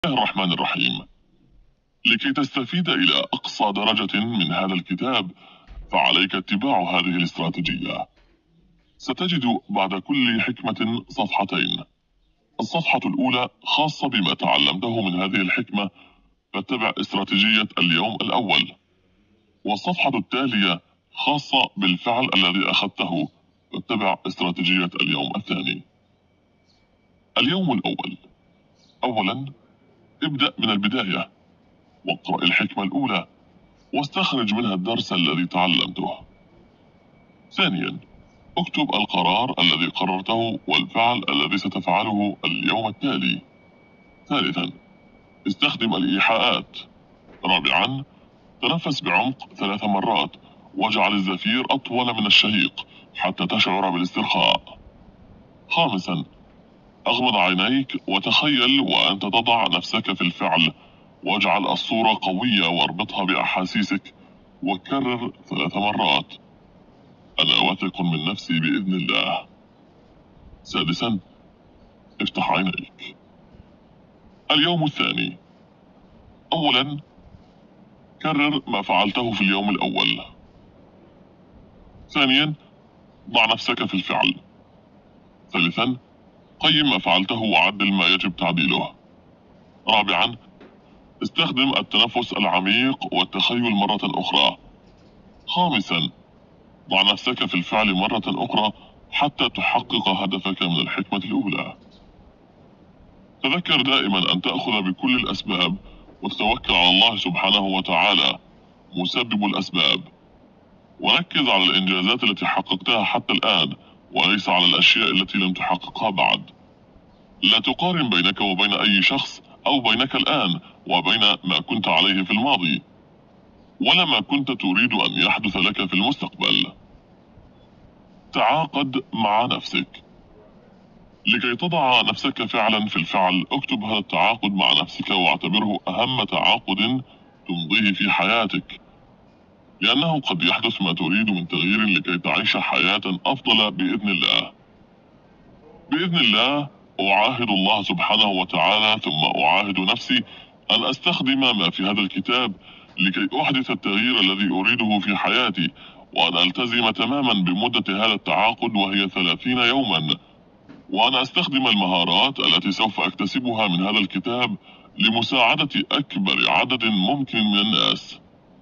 الله الرحمن الرحيم. لكي تستفيد إلى أقصى درجة من هذا الكتاب فعليك اتباع هذه الاستراتيجية. ستجد بعد كل حكمة صفحتين. الصفحة الأولى خاصة بما تعلمته من هذه الحكمة، فاتبع استراتيجية اليوم الأول. والصفحة التالية خاصة بالفعل الذي أخذته، فاتبع استراتيجية اليوم الثاني. اليوم الأول. أولا، ابدأ من البداية واقرأ الحكمة الأولى واستخرج منها الدرس الذي تعلمته. ثانيا، اكتب القرار الذي قررته والفعل الذي ستفعله اليوم التالي. ثالثا، استخدم الإيحاءات. رابعا، تنفس بعمق 3 مرات واجعل الزفير أطول من الشهيق حتى تشعر بالاسترخاء. خامسا، أغمض عينيك وتخيل وأنت تضع نفسك في الفعل، واجعل الصورة قوية واربطها بأحاسيسك وكرر 3 مرات. أنا واثق من نفسي بإذن الله. سادسا، افتح عينيك. اليوم الثاني. أولا، كرر ما فعلته في اليوم الأول. ثانيا، ضع نفسك في الفعل. ثالثا، قيم ما فعلته وعدل ما يجب تعديله. رابعا، استخدم التنفس العميق والتخيل مرة أخرى. خامسا، ضع نفسك في الفعل مرة أخرى حتى تحقق هدفك من الحكمة الأولى. تذكر دائما أن تأخذ بكل الأسباب وتتوكل على الله سبحانه وتعالى مسبب الأسباب، وركز على الإنجازات التي حققتها حتى الآن وليس على الأشياء التي لم تحققها بعد. لا تقارن بينك وبين أي شخص أو بينك الآن وبين ما كنت عليه في الماضي ولا ما كنت تريد أن يحدث لك في المستقبل. تعاقد مع نفسك. لكي تضع نفسك فعلا في الفعل، اكتب هذا التعاقد مع نفسك واعتبره أهم تعاقد تمضيه في حياتك، لأنه قد يحدث ما تريد من تغيير لكي تعيش حياة أفضل بإذن الله. بإذن الله أعاهد الله سبحانه وتعالى ثم أعاهد نفسي أن أستخدم ما في هذا الكتاب لكي أحدث التغيير الذي أريده في حياتي، وأن ألتزم تماما بمدة هذا التعاقد وهي 30 يوما، وأن أستخدم المهارات التي سوف أكتسبها من هذا الكتاب لمساعدة أكبر عدد ممكن من الناس.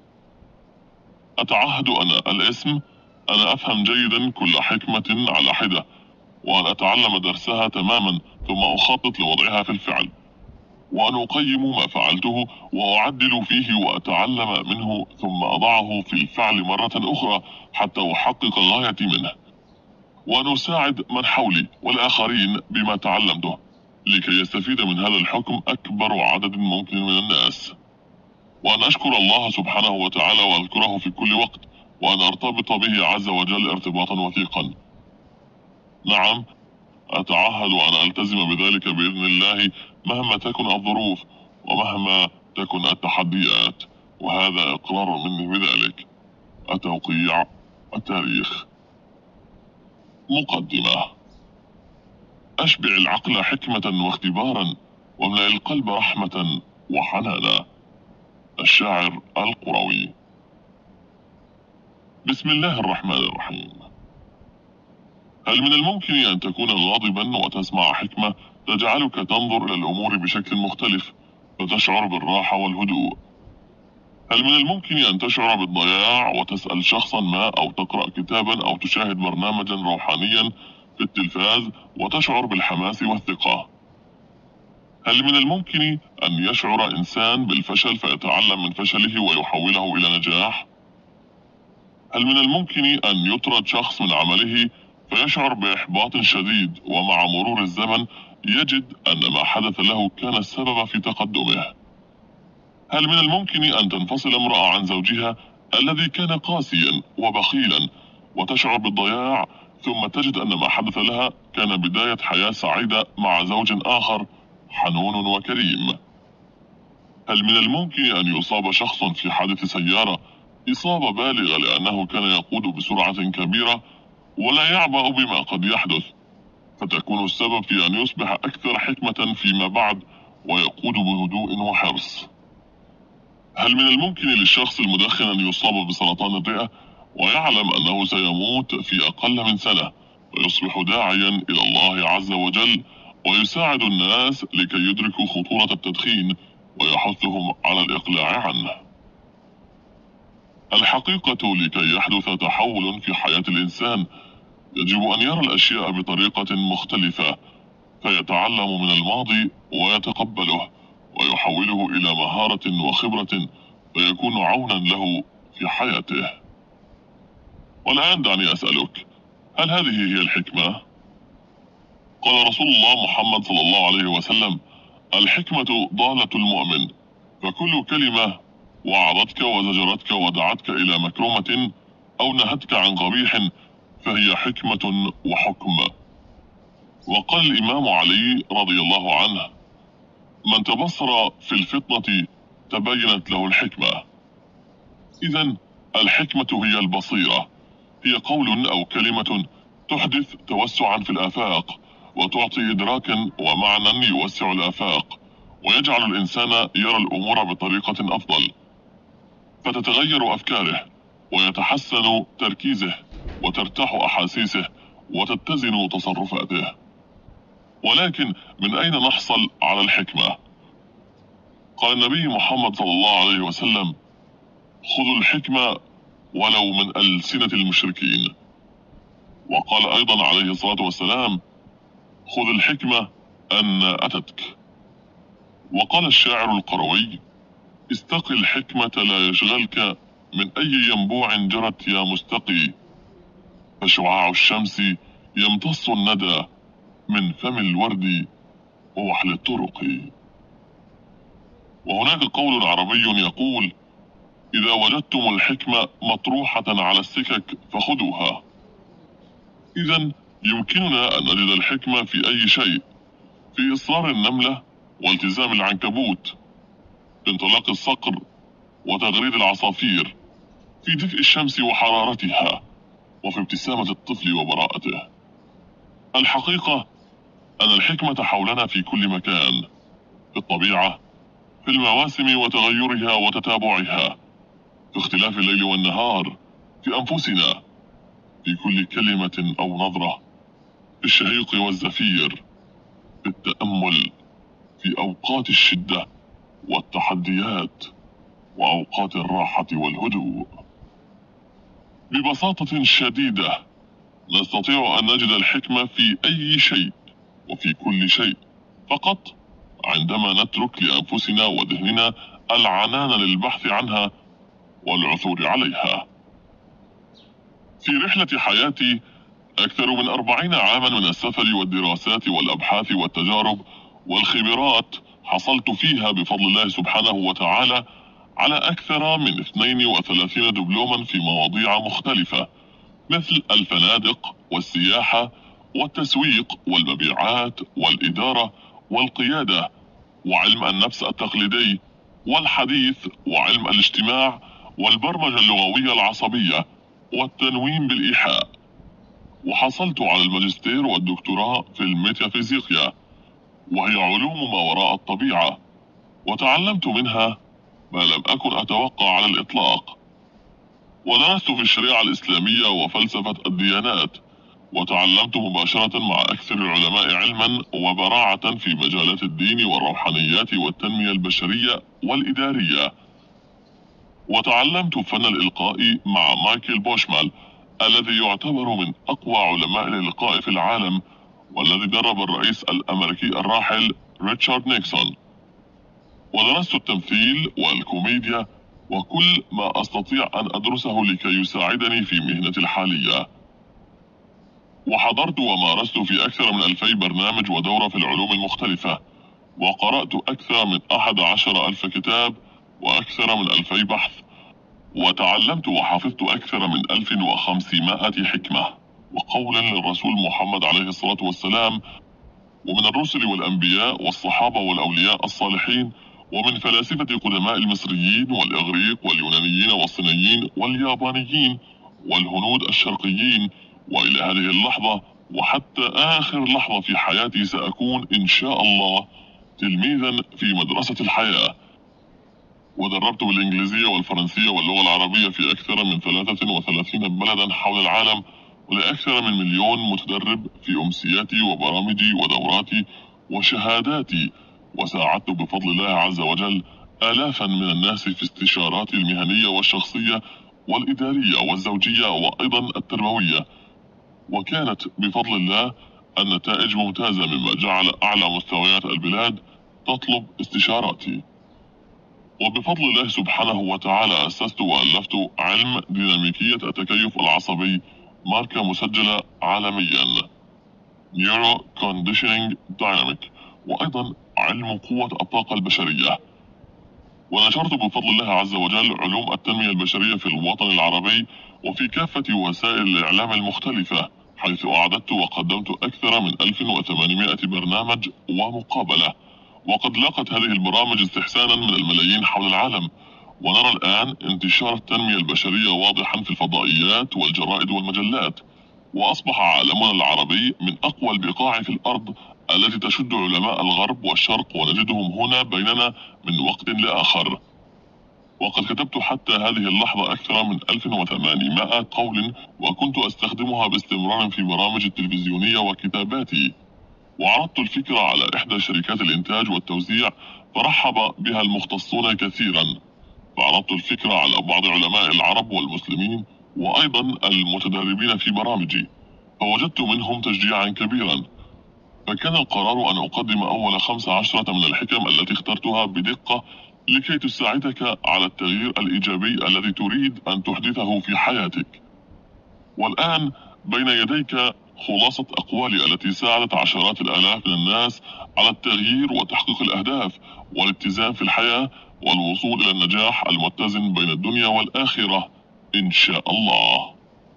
أتعهد أنا الاسم أنا أفهم جيدا كل حكمة على حدة، وأن أتعلم درسها تماما ثم أخطط لوضعها في الفعل، وأن أقيم ما فعلته وأعدل فيه وأتعلم منه ثم أضعه في الفعل مرة أخرى حتى أحقق غايتي منه، وأن أساعد من حولي والآخرين بما تعلمته لكي يستفيد من هذا الحكم أكبر عدد ممكن من الناس، وأن أشكر الله سبحانه وتعالى وأذكره في كل وقت، وأن أرتبط به عز وجل ارتباطا وثيقا. نعم، أتعهد أن ألتزم بذلك بإذن الله مهما تكن الظروف ومهما تكن التحديات، وهذا إقرار مني بذلك. التوقيع. التاريخ. مقدمة. أشبع العقل حكمة واختبارا واملأ القلب رحمة وحنانا. الشاعر القروي. بسم الله الرحمن الرحيم. هل من الممكن أن تكون غاضبا وتسمع حكمة تجعلك تنظر إلى الأمور بشكل مختلف فتشعر بالراحة والهدوء؟ هل من الممكن أن تشعر بالضياع وتسأل شخصا ما أو تقرأ كتابا أو تشاهد برنامجا روحانيا في التلفاز وتشعر بالحماس والثقة؟ هل من الممكن أن يشعر إنسان بالفشل فيتعلم من فشله ويحوله إلى نجاح؟ هل من الممكن أن يطرد شخص من عمله فيشعر بإحباط شديد ومع مرور الزمن يجد أن ما حدث له كان السبب في تقدمه؟ هل من الممكن أن تنفصل امرأة عن زوجها الذي كان قاسيا وبخيلا وتشعر بالضياع ثم تجد أن ما حدث لها كان بداية حياة سعيدة مع زوج آخر حنون وكريم؟ هل من الممكن أن يصاب شخص في حادث سيارة إصابة بالغة لأنه كان يقود بسرعة كبيرة ولا يعبأ بما قد يحدث، فتكون السبب في أن يصبح أكثر حكمة فيما بعد ويقود بهدوء وحرص. هل من الممكن للشخص المدخن أن يصاب بسرطان الرئة ويعلم أنه سيموت في أقل من سنة، ويصبح داعيا إلى الله عز وجل ويساعد الناس لكي يدركوا خطورة التدخين ويحثهم على الإقلاع عنه؟ الحقيقة لكي يحدث تحول في حياة الإنسان يجب أن يرى الأشياء بطريقة مختلفة، فيتعلم من الماضي ويتقبله ويحوله إلى مهارة وخبرة فيكون عونا له في حياته. والآن دعني أسألك، هل هذه هي الحكمة؟ قال رسول الله محمد صلى الله عليه وسلم: الحكمة ضالة المؤمن، فكل كلمة وعظتك وزجرتك ودعتك إلى مكرمة أو نهتك عن قبيح فهي حكمة وحكم. وقال الإمام علي رضي الله عنه: من تبصر في الفطنة تبينت له الحكمة. إذن الحكمة هي البصيرة، هي قول أو كلمة تحدث توسعا في الآفاق وتعطي إدراكا ومعنى يوسع الآفاق ويجعل الإنسان يرى الأمور بطريقة أفضل، فتتغير أفكاره ويتحسن تركيزه وترتاح أحاسيسه وتتزن تصرفاته. ولكن من أين نحصل على الحكمة؟ قال النبي محمد صلى الله عليه وسلم: خذوا الحكمة ولو من ألسنة المشركين. وقال أيضا عليه الصلاة والسلام: خذ الحكمة أن أتتك. وقال الشاعر القروي: استقي الحكمة لا يشغلك من أي ينبوع جرت يا مستقي، فشعاع الشمس يمتص الندى من فم الورد ووحل الطرق. وهناك قول عربي يقول: إذا وجدتم الحكمة مطروحة على السكك فخذوها. إذن يمكننا أن نجد الحكمة في أي شيء، في إصرار النملة والتزام العنكبوت، في انطلاق الصقر وتغريد العصافير، في دفء الشمس وحرارتها، وفي ابتسامة الطفل وبراءته. الحقيقة أن الحكمة حولنا في كل مكان، في الطبيعة، في المواسم وتغيرها وتتابعها، في اختلاف الليل والنهار، في أنفسنا، في كل كلمة أو نظرة، في الشهيق والزفير، في التأمل، في أوقات الشدة والتحديات وأوقات الراحة والهدوء. ببساطة شديدة نستطيع أن نجد الحكمة في أي شيء وفي كل شيء، فقط عندما نترك لأنفسنا وذهننا العنان للبحث عنها والعثور عليها. في رحلة حياتي أكثر من 40 عاما من السفر والدراسات والأبحاث والتجارب والخبرات حصلت فيها بفضل الله سبحانه وتعالى على أكثر من 32 دبلوما في مواضيع مختلفة، مثل الفنادق والسياحة والتسويق والمبيعات والإدارة والقيادة وعلم النفس التقليدي والحديث وعلم الاجتماع والبرمجة اللغوية العصبية والتنويم بالإيحاء. وحصلت على الماجستير والدكتوراه في الميتافيزيقيا، وهي علوم ما وراء الطبيعة، وتعلمت منها ما لم أكن أتوقع على الإطلاق. ودرست في الشريعة الإسلامية وفلسفة الديانات، وتعلمت مباشرة مع أكثر العلماء علما وبراعة في مجالات الدين والروحانيات والتنمية البشرية والإدارية. وتعلمت فن الإلقاء مع مايكل بوشمال الذي يعتبر من أقوى علماء الإلقاء في العالم، والذي درب الرئيس الأمريكي الراحل ريتشارد نيكسون. ودرست التمثيل والكوميديا وكل ما أستطيع أن أدرسه لكي يساعدني في مهنتي الحالية. وحضرت ومارست في أكثر من 2000 برنامج ودورة في العلوم المختلفة، وقرأت أكثر من 11,000 كتاب وأكثر من 2000 بحث، وتعلمت وحفظت أكثر من 1500 حكمة وقول للرسول محمد عليه الصلاة والسلام، ومن الرسل والأنبياء والصحابة والأولياء الصالحين، ومن فلاسفة قدماء المصريين والإغريق واليونانيين والصينيين واليابانيين والهنود الشرقيين، وإلى هذه اللحظة وحتى آخر لحظة في حياتي سأكون إن شاء الله تلميذا في مدرسة الحياة، ودربت بالإنجليزية والفرنسية واللغة العربية في أكثر من 33 بلدا حول العالم، ولأكثر من 1,000,000 متدرب في أمسياتي وبرامجي ودوراتي وشهاداتي. وساعدت بفضل الله عز وجل آلافا من الناس في استشاراتي المهنية والشخصية والإدارية والزوجية وأيضا التربوية، وكانت بفضل الله النتائج ممتازة، مما جعل أعلى مستويات البلاد تطلب استشاراتي. وبفضل الله سبحانه وتعالى أسست وألفت علم ديناميكية التكيف العصبي، ماركة مسجلة عالميا Neuro Conditioning Dynamic، وأيضا علم قوة الطاقة البشرية. ونشرت بفضل الله عز وجل علوم التنمية البشرية في الوطن العربي وفي كافة وسائل الإعلام المختلفة، حيث أعددت وقدمت أكثر من 1800 برنامج ومقابلة، وقد لاقت هذه البرامج استحسانا من الملايين حول العالم. ونرى الآن انتشار التنمية البشرية واضحا في الفضائيات والجرائد والمجلات، وأصبح عالمنا العربي من أقوى البقاع في الأرض التي تشد علماء الغرب والشرق، ونجدهم هنا بيننا من وقت لآخر. وقد كتبت حتى هذه اللحظة أكثر من 1800 قول، وكنت أستخدمها باستمرار في برامج التلفزيونية وكتاباتي. وعرضت الفكرة على إحدى شركات الإنتاج والتوزيع، فرحب بها المختصون كثيرا. فعرضت الفكرة على بعض علماء العرب والمسلمين وأيضا المتدربين في برامجي، فوجدت منهم تشجيعا كبيرا. فكان القرار أن أقدم أول 15 من الحكم التي اخترتها بدقة لكي تساعدك على التغيير الإيجابي الذي تريد أن تحدثه في حياتك. والآن بين يديك خلاصة أقوالي التي ساعدت عشرات الآلاف من الناس على التغيير وتحقيق الأهداف والاتزان في الحياة والوصول إلى النجاح المتزن بين الدنيا والآخرة إن شاء الله.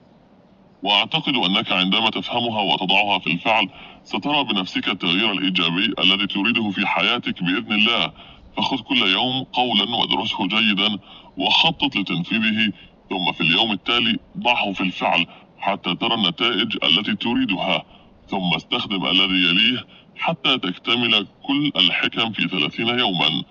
وأعتقد أنك عندما تفهمها وتضعها في الفعل سترى بنفسك التغيير الإيجابي الذي تريده في حياتك بإذن الله. فخذ كل يوم قولا وادرسه جيدا وخطط لتنفيذه، ثم في اليوم التالي ضعه في الفعل حتى ترى النتائج التي تريدها، ثم استخدم الذي يليه حتى تكتمل كل الحكم في 30 يوما.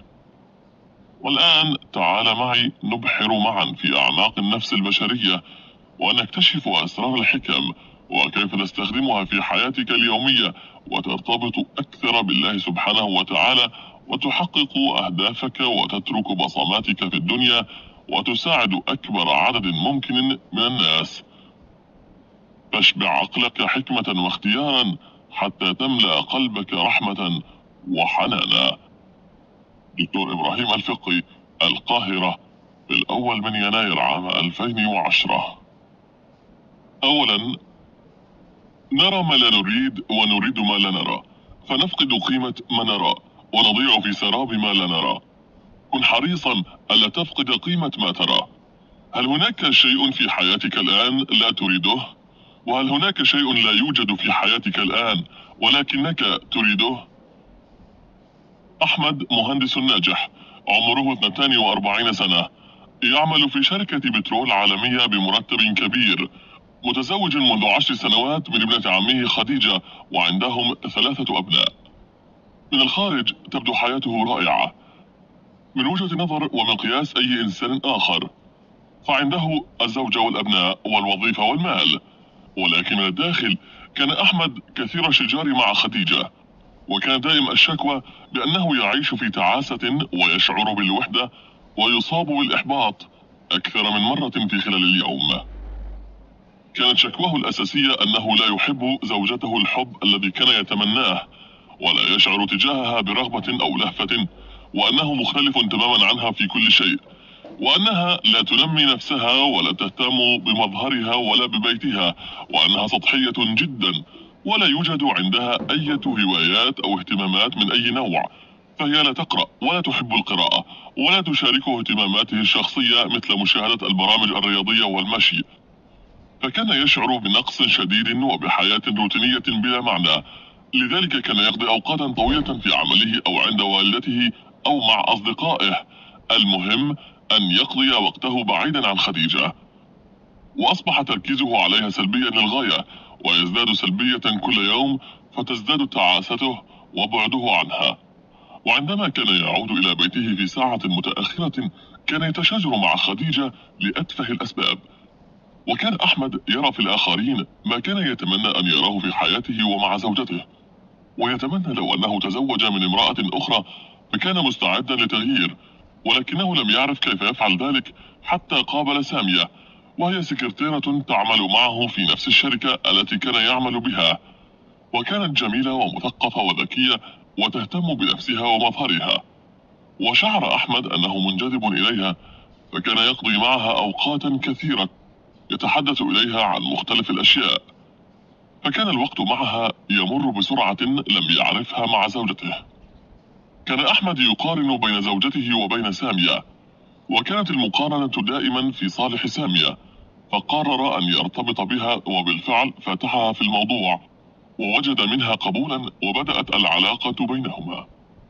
والآن تعال معي نبحر معا في أعماق النفس البشرية، ونكتشف أسرار الحكم وكيف تستخدمها في حياتك اليومية وترتبط أكثر بالله سبحانه وتعالى، وتحقق أهدافك وتترك بصماتك في الدنيا، وتساعد أكبر عدد ممكن من الناس. فاشبع عقلك حكمة واختيارا حتى تملأ قلبك رحمة وحنانا. دكتور إبراهيم الفقي، القاهرة، في 1 يناير عام 2010. أولا، نرى ما لا نريد ونريد ما لا نرى، فنفقد قيمة ما نرى ونضيع في سراب ما لا نرى. كن حريصا ألا تفقد قيمة ما ترى. هل هناك شيء في حياتك الآن لا تريده؟ وهل هناك شيء لا يوجد في حياتك الآن ولكنك تريده؟ أحمد مهندس ناجح، عمره 42 سنة، يعمل في شركة بترول عالمية بمرتب كبير، متزوج منذ 10 سنوات من ابنة عمه خديجة، وعندهم 3 أبناء. من الخارج تبدو حياته رائعة من وجهة نظر ومقياس أي إنسان آخر، فعنده الزوجة والأبناء والوظيفة والمال. ولكن من الداخل كان أحمد كثير الشجار مع خديجة، وكان دائم الشكوى بأنه يعيش في تعاسة ويشعر بالوحدة ويصاب بالإحباط أكثر من مرة في خلال اليوم. كانت شكواه الأساسية أنه لا يحب زوجته الحب الذي كان يتمناه، ولا يشعر تجاهها برغبة أو لهفة، وأنه مختلف تماما عنها في كل شيء، وأنها لا تنمي نفسها ولا تهتم بمظهرها ولا ببيتها، وأنها سطحية جدا ولا يوجد عندها أي هوايات أو اهتمامات من أي نوع. فهي لا تقرأ ولا تحب القراءة ولا تشاركه اهتماماته الشخصية مثل مشاهدة البرامج الرياضية والمشي. فكان يشعر بنقص شديد وبحياة روتينية بلا معنى، لذلك كان يقضي أوقاتا طويلة في عمله أو عند والدته أو مع أصدقائه، المهم أن يقضي وقته بعيدا عن خديجة. وأصبح تركيزه عليها سلبيا للغاية، ويزداد سلبية كل يوم، فتزداد تعاسته وبعده عنها. وعندما كان يعود إلى بيته في ساعة متأخرة كان يتشاجر مع خديجة لأتفه الأسباب. وكان أحمد يرى في الآخرين ما كان يتمنى أن يراه في حياته ومع زوجته، ويتمنى لو أنه تزوج من امرأة أخرى فكان مستعدا لتغيير، ولكنه لم يعرف كيف يفعل ذلك حتى قابل سامية، وهي سكرتيرة تعمل معه في نفس الشركة التي كان يعمل بها، وكانت جميلة ومثقفة وذكية وتهتم بنفسها ومظهرها. وشعر أحمد أنه منجذب إليها، فكان يقضي معها أوقاتا كثيرة يتحدث إليها عن مختلف الأشياء، فكان الوقت معها يمر بسرعة لم يعرفها مع زوجته. كان أحمد يقارن بين زوجته وبين سامية، وكانت المقارنة دائما في صالح سامية، فقرر أن يرتبط بها، وبالفعل فتحها في الموضوع ووجد منها قبولا، وبدأت العلاقة بينهما.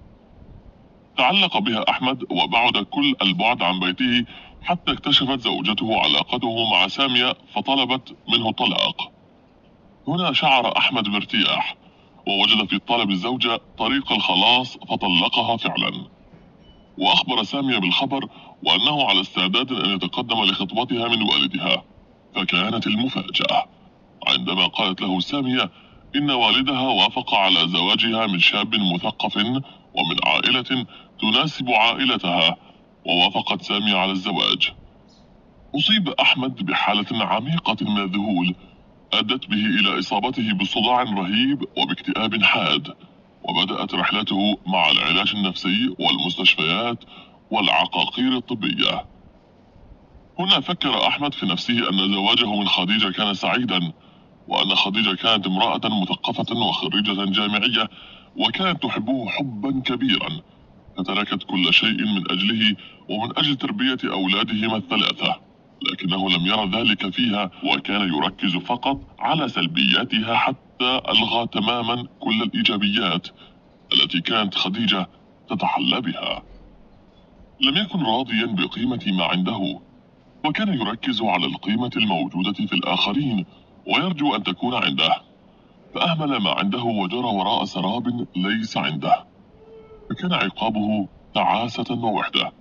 تعلق بها أحمد وبعد كل البعد عن بيته حتى اكتشفت زوجته علاقته مع سامية فطلبت منه الطلاق. هنا شعر أحمد بارتياح، ووجد في طلب الزوجة طريق الخلاص فطلقها فعلا، وأخبر سامية بالخبر وأنه على استعداد أن يتقدم لخطبتها من والدها. فكانت المفاجأة عندما قالت له سامية إن والدها وافق على زواجها من شاب مثقف ومن عائلة تناسب عائلتها، ووافقت سامية على الزواج. أصيب أحمد بحالة عميقة من الذهول أدت به إلى إصابته بصداع رهيب وباكتئاب حاد، وبدأت رحلته مع العلاج النفسي والمستشفيات والعقاقير الطبية. هنا فكر أحمد في نفسه أن زواجه من خديجة كان سعيدا، وأن خديجة كانت امرأة مثقفة وخريجة جامعية وكانت تحبه حبا كبيرا، فتركت كل شيء من أجله ومن أجل تربية أولادهما الثلاثة، لكنه لم يرى ذلك فيها، وكان يركز فقط على سلبياتها حتى ألغى تماما كل الإيجابيات التي كانت خديجة تتحلى بها. لم يكن راضيا بقيمة ما عنده، وكان يركز على القيمة الموجودة في الآخرين ويرجو أن تكون عنده، فأهمل ما عنده وجرى وراء سراب ليس عنده، فكان عقابه تعاسة ووحدة.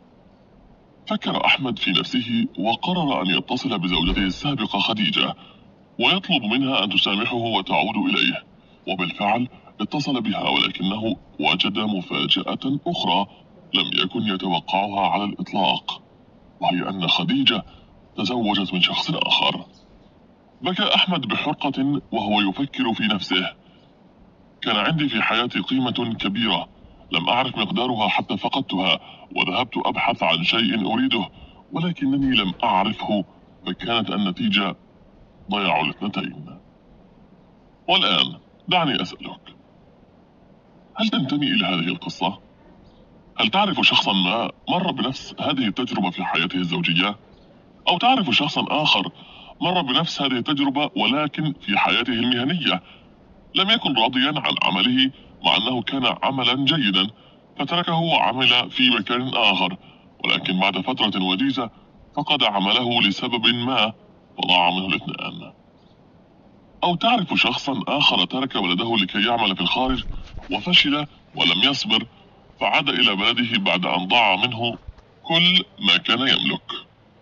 فكر أحمد في نفسه وقرر أن يتصل بزوجته السابقة خديجة ويطلب منها أن تسامحه وتعود إليه، وبالفعل اتصل بها، ولكنه وجد مفاجأة أخرى لم يكن يتوقعها على الإطلاق، وهي أن خديجة تزوجت من شخص آخر. بكى أحمد بحرقة وهو يفكر في نفسه: كان عندي في حياتي قيمة كبيرة لم أعرف مقدارها حتى فقدتها، وذهبت أبحث عن شيء أريده ولكنني لم أعرفه، فكانت النتيجة ضياع الاثنتين. والآن دعني أسألك، هل تنتمي إلى هذه القصة؟ هل تعرف شخصا ما مر بنفس هذه التجربة في حياته الزوجية؟ أو تعرف شخصا آخر مر بنفس هذه التجربة ولكن في حياته المهنية لم يكن راضيا عن عمله مع أنه كان عملا جيدا، فتركه وعمل في مكان آخر، ولكن بعد فترة وجيزة فقد عمله لسبب ما وضاع منه الاثنان؟ أو تعرف شخصا آخر ترك بلده لكي يعمل في الخارج وفشل ولم يصبر، فعاد إلى بلده بعد أن ضاع منه كل ما كان يملك؟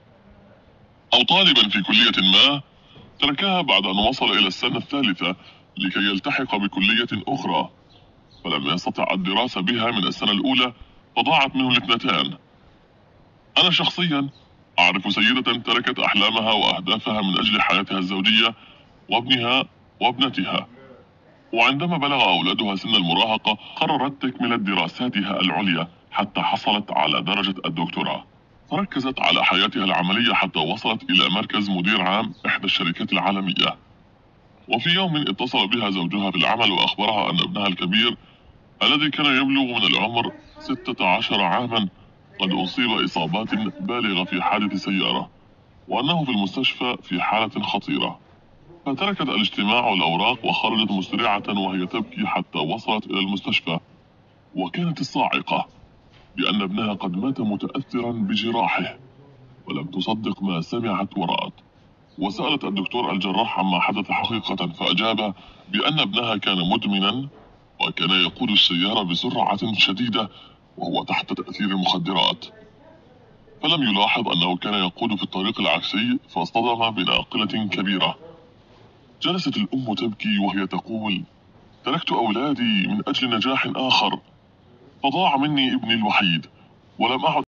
أو طالبا في كلية ما تركها بعد أن وصل إلى السنة الثالثة لكي يلتحق بكلية أخرى، فلم يستطع الدراسة بها من السنة الأولى فضاعت منه الاثنتان. أنا شخصيا أعرف سيدة تركت أحلامها وأهدافها من أجل حياتها الزوجية وابنها وابنتها، وعندما بلغ أولادها سن المراهقة قررت تكملة دراساتها العليا حتى حصلت على درجة الدكتوراه، فركزت على حياتها العملية حتى وصلت إلى مركز مدير عام إحدى الشركات العالمية. وفي يوم اتصل بها زوجها في العمل وأخبرها أن ابنها الكبير الذي كان يبلغ من العمر 16 عاما قد أصيب إصابات بالغة في حادث سيارة، وأنه في المستشفى في حالة خطيرة. فتركت الاجتماع والأوراق وخرجت مسرعة وهي تبكي حتى وصلت إلى المستشفى، وكانت الصاعقة بأن ابنها قد مات متأثرا بجراحه، ولم تصدق ما سمعت ورأت، وسألت الدكتور الجراح عما حدث حقيقة، فأجاب بأن ابنها كان مدمنا وكان يقود السيارة بسرعة شديدة وهو تحت تأثير المخدرات، فلم يلاحظ أنه كان يقود في الطريق العكسي فاصطدم بناقلة كبيرة. جلست الأم تبكي وهي تقول: تركت أولادي من أجل نجاح آخر، فضاع مني ابني الوحيد ولم أعد